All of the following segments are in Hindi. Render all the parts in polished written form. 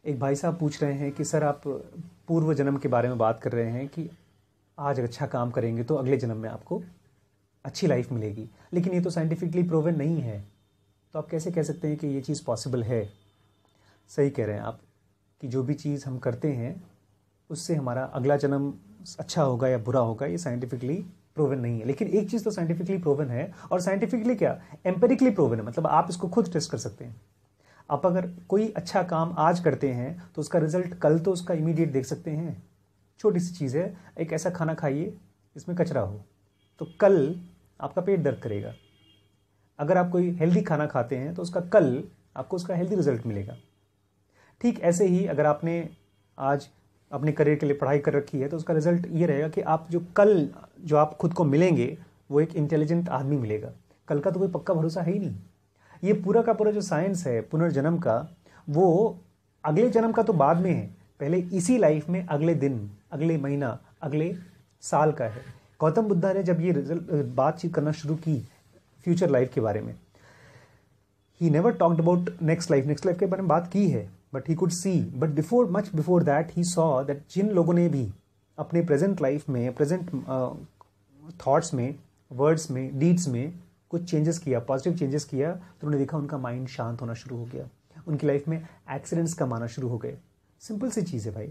एक भाई साहब पूछ रहे हैं कि सर आप पूर्व जन्म के बारे में बात कर रहे हैं कि आज अच्छा काम करेंगे तो अगले जन्म में आपको अच्छी लाइफ मिलेगी, लेकिन ये तो साइंटिफिकली प्रूवन नहीं है। तो आप कैसे कह सकते हैं कि ये चीज़ पॉसिबल है? सही कह रहे हैं आप कि जो भी चीज़ हम करते हैं उससे हमारा अगला जन्म अच्छा होगा या बुरा होगा, ये साइंटिफिकली प्रूवन नहीं है। लेकिन एक चीज़ तो साइंटिफिकली प्रूवन है, और साइंटिफिकली क्या, एम्पेरिकली प्रूवन है। मतलब आप इसको खुद टेस्ट कर सकते हैं। आप अगर कोई अच्छा काम आज करते हैं तो उसका रिजल्ट कल तो उसका इमीडिएट देख सकते हैं। छोटी सी चीज़ है, एक ऐसा खाना खाइए जिसमें कचरा हो, तो कल आपका पेट दर्द करेगा। अगर आप कोई हेल्दी खाना खाते हैं तो उसका कल आपको उसका हेल्दी रिजल्ट मिलेगा। ठीक ऐसे ही अगर आपने आज अपने करियर के लिए पढ़ाई कर रखी है तो उसका रिजल्ट ये रहेगा कि आप जो आप खुद को मिलेंगे वो एक इंटेलिजेंट आदमी मिलेगा। कल का तो कोई पक्का भरोसा है ही नहीं। ये पूरा का पूरा जो साइंस है पुनर्जन्म का, वो अगले जन्म का तो बाद में है, पहले इसी लाइफ में अगले दिन, अगले महीना, अगले साल का है। गौतम बुद्धा ने जब ये बातचीत करना शुरू की फ्यूचर लाइफ के बारे में, he never talked about next life के बारे में बात की है, but he could see, but much before that he saw that जिन लोगों ने भी अपने प्रेजेंट लाइफ में, प्रेजेंट थॉट्स में, वर्ड्स में, डीड्स में कुछ चेंजेस किया, पॉजिटिव चेंजेस किया, तो उन्होंने देखा उनका माइंड शांत होना शुरू हो गया, उनकी लाइफ में एक्सीडेंट्स कम आना शुरू हो गए। सिंपल सी चीज़ है भाई।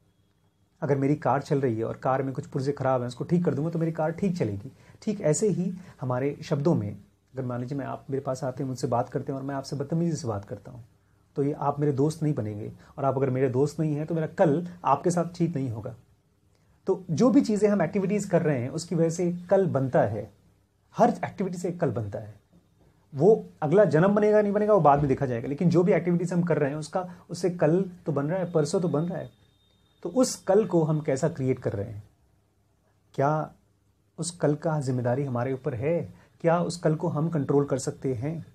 अगर मेरी कार चल रही है और कार में कुछ पुर्जे खराब हैं, उसको ठीक कर दूंगा तो मेरी कार ठीक चलेगी। ठीक ऐसे ही हमारे शब्दों में, अगर मान लीजिए आप मेरे पास आते हैं, मुझसे बात करते हैं और मैं आपसे बदतमीजी से बात करता हूँ, तो ये आप मेरे दोस्त नहीं बनेंगे, और आप अगर मेरे दोस्त नहीं हैं तो मेरा कल आपके साथ ठीक नहीं होगा। तो जो भी चीज़ें हम एक्टिविटीज़ कर रहे हैं उसकी वजह से कल बनता है। हर एक्टिविटी से कल बनता है। वो अगला जन्म बनेगा नहीं बनेगा वो बाद में देखा जाएगा, लेकिन जो भी एक्टिविटीज हम कर रहे हैं उससे कल तो बन रहा है, परसों तो बन रहा है। तो उस कल को हम कैसा क्रिएट कर रहे हैं? क्या उस कल का जिम्मेदारी हमारे ऊपर है? क्या उस कल को हम कंट्रोल कर सकते हैं?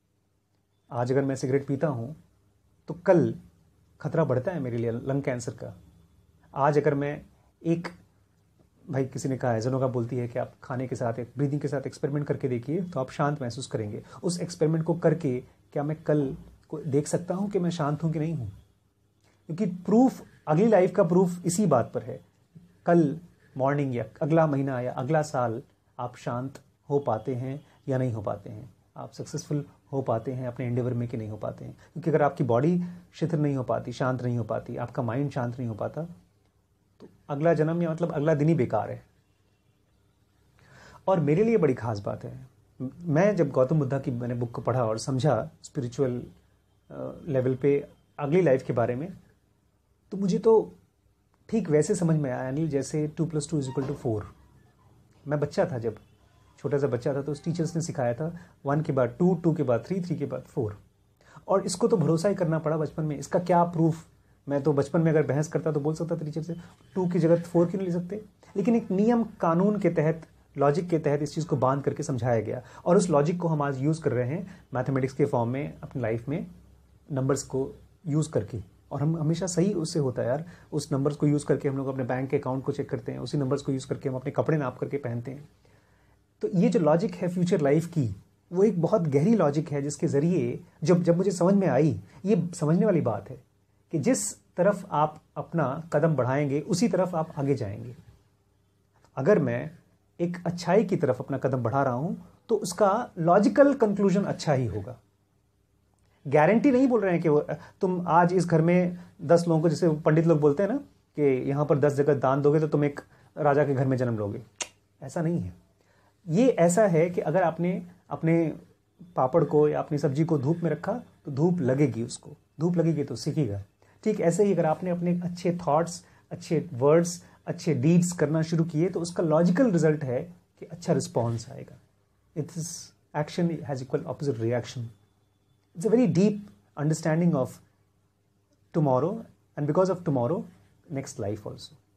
आज अगर मैं सिगरेट पीता हूं तो कल खतरा बढ़ता है मेरे लिए लंग कैंसर का। आज अगर मैं भाई किसी ने कहा है, जनोगा बोलती है कि आप खाने के साथ, एक ब्रीदिंग के साथ एक्सपेरिमेंट करके देखिए तो आप शांत महसूस करेंगे। उस एक्सपेरिमेंट को करके क्या मैं कल को देख सकता हूं कि मैं शांत हूं कि नहीं हूं? क्योंकि प्रूफ, अगली लाइफ का प्रूफ इसी बात पर है। कल मॉर्निंग या अगला महीना या अगला साल आप शांत हो पाते हैं या नहीं हो पाते हैं, आप सक्सेसफुल हो पाते हैं अपने एंडेवर में कि नहीं हो पाते हैं। क्योंकि अगर आपकी बॉडी शिथिल नहीं हो पाती, शांत नहीं हो पाती, आपका माइंड शांत नहीं हो पाता, तो अगला जन्म या मतलब अगला दिन ही बेकार है। और मेरे लिए बड़ी खास बात है, मैं जब गौतम बुद्धा की मैंने बुक को पढ़ा और समझा स्पिरिचुअल लेवल पे अगली लाइफ के बारे में, तो मुझे तो ठीक वैसे समझ में आया अनिल जैसे 2+2=4। मैं बच्चा था, जब छोटा सा बच्चा था तो उस टीचर्स ने सिखाया था 1 के बाद 2, 2 के बाद 3, 3 के बाद 4। और इसको तो भरोसा ही करना पड़ा बचपन में। इसका क्या प्रूफ? मैं तो बचपन में अगर बहस करता तो बोल सकता था टीचर से 2 की जगह 4 क्यों नहीं ले सकते? लेकिन एक नियम कानून के तहत, लॉजिक के तहत इस चीज़ को बांध करके समझाया गया, और उस लॉजिक को हम आज यूज़ कर रहे हैं मैथमेटिक्स के फॉर्म में अपनी लाइफ में, नंबर्स को यूज़ करके। और हम हमेशा सही उससे होता है यार। उस नंबर्स को यूज़ करके हम लोग अपने बैंक के अकाउंट को चेक करते हैं, उसी नंबर्स को यूज़ करके हम अपने कपड़े नाप करके पहनते हैं। तो ये जो लॉजिक है फ्यूचर लाइफ की, वो एक बहुत गहरी लॉजिक है, जिसके ज़रिए जब मुझे समझ में आई, ये समझने वाली बात है कि जिस तरफ आप अपना कदम बढ़ाएंगे उसी तरफ आप आगे जाएंगे। अगर मैं एक अच्छाई की तरफ अपना कदम बढ़ा रहा हूं तो उसका लॉजिकल कंक्लूजन अच्छा ही होगा। गारंटी नहीं बोल रहे हैं कि तुम आज इस घर में 10 लोगों को, जैसे पंडित लोग बोलते हैं ना कि यहां पर 10 जगह दान दोगे तो तुम एक राजा के घर में जन्म लोगे। ऐसा नहीं है। ये ऐसा है कि अगर आपने अपने पापड़ को या अपनी सब्जी को धूप में रखा तो धूप लगेगी, उसको धूप लगेगी तो सीखेगा। ठीक ऐसे ही अगर आपने अपने अच्छे थॉट्स, अच्छे वर्ड्स, अच्छे डीड्स करना शुरू किए तो उसका लॉजिकल रिजल्ट है कि अच्छा रिस्पॉन्स आएगा। It's action has equal opposite reaction. It's a very deep understanding of tomorrow, and because of tomorrow next life also.